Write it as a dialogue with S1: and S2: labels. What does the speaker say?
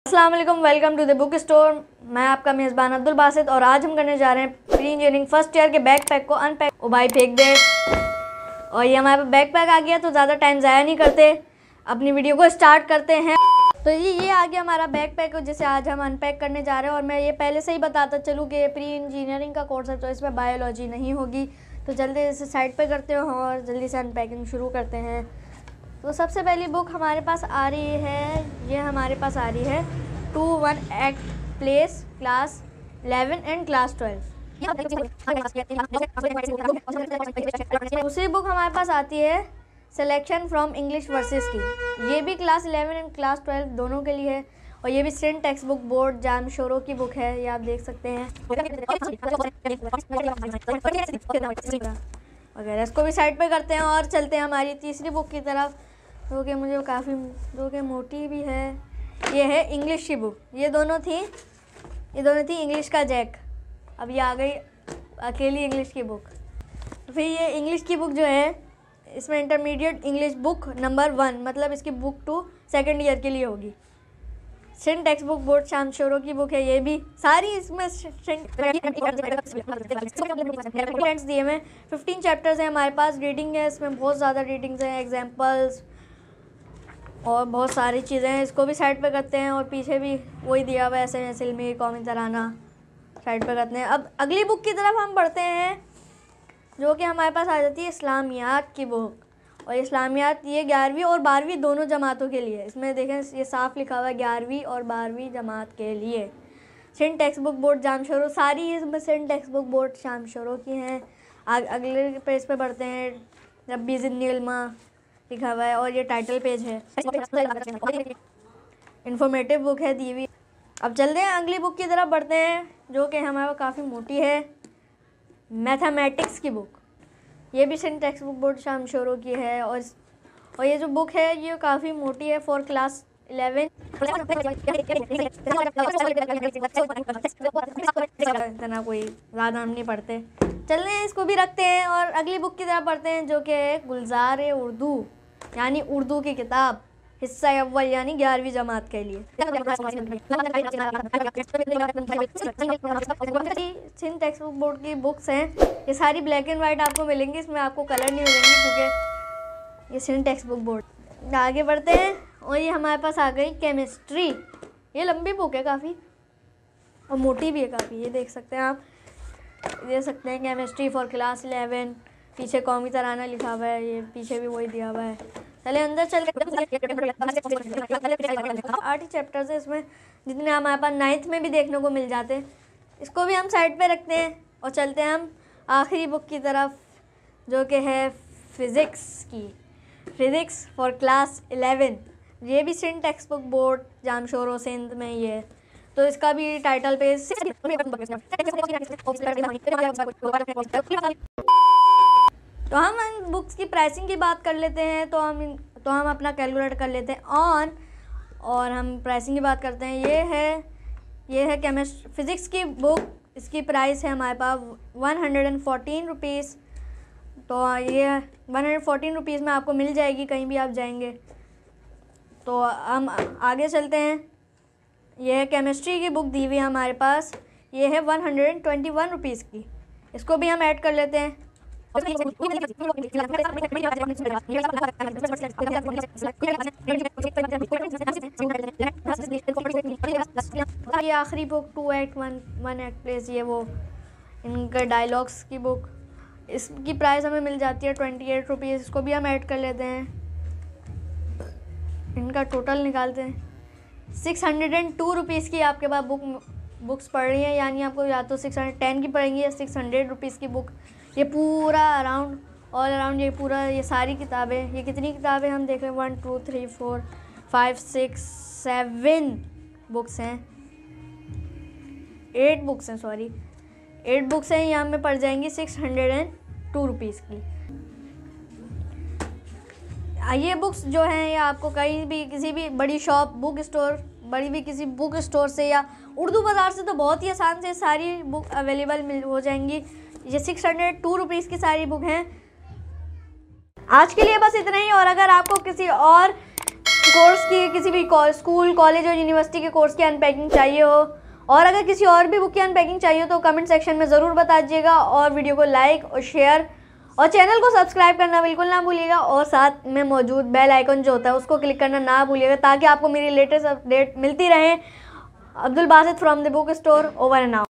S1: अस्सलाम वालेकुम, welcome to the book store. मैं आपका मेज़बान अब्दुल बासित और आज हम करने जा रहे हैं प्री इंजीनियरिंग फर्स्ट ईयर के बैकपैक को अनपैक। ओ भाई फेंक दे। और ये हमारे बैकपैक आ गया तो ज़्यादा टाइम ज़ाया नहीं करते, अपनी वीडियो को स्टार्ट करते हैं। तो ये आ गया हमारा बैकपैक जिसे आज हम अनपैक करने जा रहे हैं। और मैं ये पहले से ही बताता चलूँ कि प्री इंजीनियरिंग का कोर्स है तो इसमें बायोलॉजी नहीं होगी। तो जल्दी इसे साइड पे करते हो और जल्दी से अनपैकिंग शुरू करते हैं। तो सबसे पहली बुक हमारे पास आ रही है, ये हमारे पास आ रही है 2-1 act place class 11 and class 12। दूसरी बुक हमारे पास आती है सिलेक्शन फ्रॉम इंग्लिश वर्सेस की। ये भी क्लास 11 एंड क्लास 12 दोनों के लिए है और ये भी Saint text book board Jamshoro की बुक है, ये आप देख सकते हैं वगैरह। इसको भी साइड पे करते हैं और चलते हैं हमारी तीसरी बुक की तरफ, जो कि मुझे काफ़ी मोटी भी है। ये है इंग्लिश की बुक। ये दोनों थी इंग्लिश का जैक। अब ये आ गई अकेली इंग्लिश की बुक। तो फिर ये इंग्लिश की बुक जो है इसमें इंटरमीडिएट इंग्लिश बुक नंबर 1, मतलब इसकी बुक 2 सेकेंड ईयर के लिए होगी। Sindh text book board Jamshoro की बुक है। ये भी सारी इसमें फ्रेंड्स दिए हुए 15 चैप्टर्स हैं हमारे पास। रीडिंग है इसमें, बहुत ज़्यादा रीडिंग्स हैं, एग्जाम्पल्स और बहुत सारी चीज़ें हैं। इसको भी साइड पे करते हैं और पीछे भी वही दिया हुआ है, ऐसे सिल्मी कौमी तराना साइड पे करते हैं। अब अगली बुक की तरफ हम बढ़ते हैं, जो कि हमारे पास आ जाती है इस्लामियात की बुक। और इस्लामियात ये 11वीं और 12वीं दोनों जमातों के लिए। इसमें देखें ये साफ लिखा हुआ है 11वीं और 12वीं जमात के लिए। Sindh text book board Jamshoro, सारी इसमें Sindh text book board Jamshoro की हैं। अगले पेज पे बढ़ते हैं, रब्बी ज़िन्नी इल्मा लिखा हुआ है और ये टाइटल पेज है। इंफॉर्मेटिव बुक है दी हुई। अब चलते हैं अगली बुक की तरफ बढ़ते हैं, जो कि हमारे काफ़ी मोटी है, मैथमेटिक्स की बुक। ये भी Saint text book board Jamshoro की है और ये जो बुक है ये काफ़ी मोटी है फॉर क्लास 11। इतना कोई ज़्यादा हम नहीं पढ़ते, चलते हैं इसको भी रखते हैं और अगली बुक की तरफ पढ़ते हैं, जो कि है गुलजार उर्दू, यानी उर्दू की किताब हिस्सा अव्वल, यानी 11वीं जमात के लिए। सेंट टेक्स्ट बुक बोर्ड की बुक्स हैं, ये सारी ब्लैक एंड वाइट आपको मिलेंगी, इसमें आपको कलर नहीं मिलेंगे क्योंकि ये सेंट टेक्स्ट बुक बोर्ड। आगे बढ़ते हैं और ये हमारे पास आ गई केमिस्ट्री। ये लंबी बुक है काफ़ी और मोटी भी है काफ़ी, ये देख सकते हैं आप, देख सकते हैं केमिस्ट्री फॉर क्लास 11। पीछे कौमी तराना लिखा हुआ है, ये पीछे भी वही दिया हुआ है। चले अंदर चल के 8 चैप्टर्स है इसमें, जितने हमारे पास 9th में भी देखने को मिल जाते हैं। इसको भी हम साइड पे रखते हैं और चलते हैं हम आखिरी बुक की तरफ, जो कि है फिज़िक्स फॉर क्लास 11। ये भी Saint text book board Jamshoro Sindh में ही है। तो इसका भी टाइटल पेज। तो हम इन बुक्स की प्राइसिंग की बात कर लेते हैं, तो हम अपना कैलकुलेट कर लेते हैं ऑन, और हम प्राइसिंग की बात करते हैं। ये है फिज़िक्स की बुक। इसकी प्राइस है हमारे पास 114 रुपीज़। तो ये 114 रुपीज़ में आपको मिल जाएगी कहीं भी आप जाएंगे। तो हम आगे चलते हैं। ये है केमिस्ट्री की बुक दी हुई है हमारे पास, ये है 121 रुपीज़ की। इसको भी हम ऐड कर लेते हैं। ये आखिरी बुक 2 एक्ट 1 एक्ट प्लेस, ये वो इनका डायलॉग्स की बुक, इसकी प्राइस हमें मिल जाती है 28 रुपीज़। इसको भी हम ऐड कर लेते हैं, इनका टोटल निकालते हैं। 602 रुपीज़ की आपके पास बुक्स पड़ रही हैं, यानी आपको या तो 610 की पड़ेंगी या 600 रुपीज़ की बुक। ये पूरा ऑल अराउंड ये सारी किताबें, ये कितनी किताबें हम देख रहे हैं, 1 2 3 4 5 6 7 बुक्स हैं, 8 बुक्स हैं, सॉरी 8 बुक्स हैं। यहाँ में पड़ जाएंगी 602 रुपीज़ की। ये बुक्स जो हैं ये आपको कहीं भी किसी भी बड़ी शॉप किसी बुक स्टोर से या उर्दू बाज़ार से तो बहुत ही आसान से सारी बुक अवेलेबल हो जाएंगी। ये 602 रुपीज़ की सारी बुक हैं। आज के लिए बस इतना ही, और अगर आपको किसी और कोर्स की, किसी भी स्कूल, कॉलेज और यूनिवर्सिटी के कोर्स की अनपैकिंग चाहिए हो, और अगर किसी और भी बुक की अनपैकिंग चाहिए तो कमेंट सेक्शन में ज़रूर बता दीजिएगा। और वीडियो को लाइक और शेयर और चैनल को सब्सक्राइब करना बिल्कुल ना भूलिएगा, और साथ में मौजूद बेल आइकन जो होता है उसको क्लिक करना ना भूलिएगा, ताकि आपको मेरी लेटेस्ट अपडेट मिलती रहे। Abdul Basit from the book store, over and out.